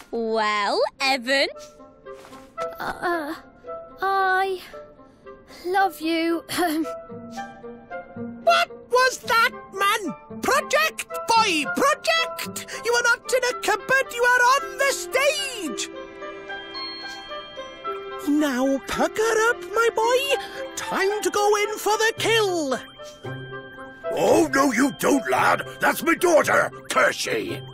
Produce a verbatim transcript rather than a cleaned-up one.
Well, Evan? Uh, I love you. What was that, man? Project, boy, project! You are not in a cupboard, you are on the stage! Now pucker up, my boy. Time to go in for the kill. Oh, no you don't, lad. That's my daughter, Kirsty.